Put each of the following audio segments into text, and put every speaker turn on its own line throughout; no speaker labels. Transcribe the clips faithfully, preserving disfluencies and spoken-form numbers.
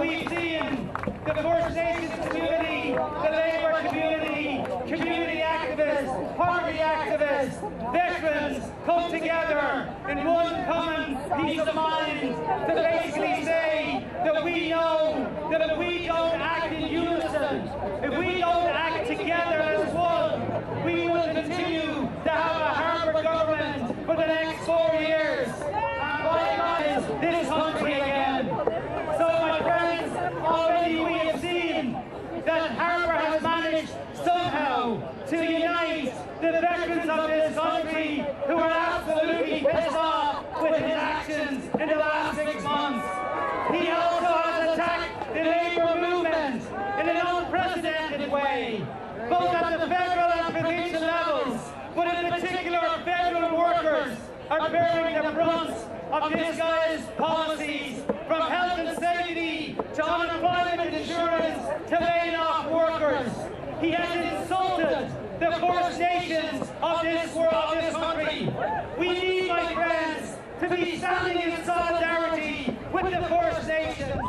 we've seen the First Nations community, the Labour community, community activists, poverty activists, veterans come together in one common peace of mind to basically say that we know that if we don't act in unison, if we don't act together as one, we will continue to have a Harper government for the next four years. And by God, this country again. So my friends, already we have seen that Harper has managed somehow to unite the veterans of this country who are absolutely pissed off with his actions in the last six months. He also has attacked the Labour movement in an unprecedented way, both at the federal and provincial levels, but in particular federal workers are bearing the brunt of this guy's policies, from health and safety to unemployment insurance to laying off workers. He has insulted the First Nations of this world, of this country. We need, my friends, to be standing in solidarity with the First Nations.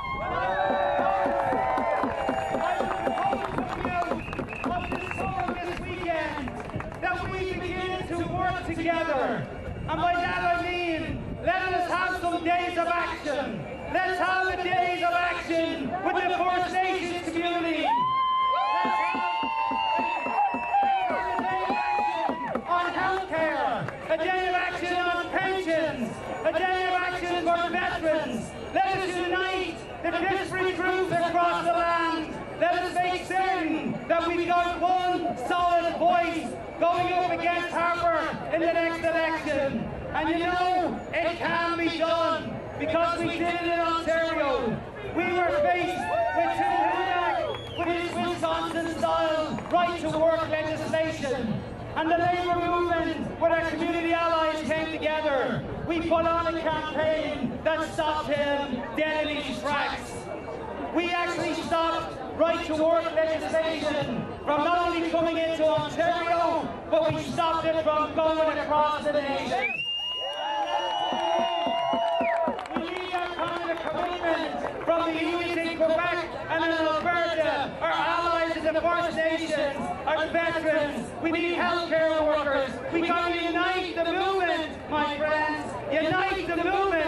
I would propose to you of this forum this weekend that we begin to work together. And by that I mean, let us have some days of action. Let's have a days of action with the First Nations community. Let's have a day of action on healthcare, a day of action on pensions, a day of action for veterans. Let us unite the disparate groups across the land. Let us make certain that we've got one solid voice going up against Harper in the next election. And you know, it can be done, because we did it in Ontario. We were faced with Tim Hudak with his Wisconsin-style right-to-work legislation. And the Labour movement, with our community allies, came together. We put on a campaign that stopped him dead in his tracks. We actually stopped right-to-work legislation from not only coming into Ontario, but we stopped it from going across the nation. We need that kind of commitment from the Inuit in Quebec and in Alberta, our allies in the First Nations, our veterans. We need healthcare workers. We got to unite the movement, my friends. Unite the movement.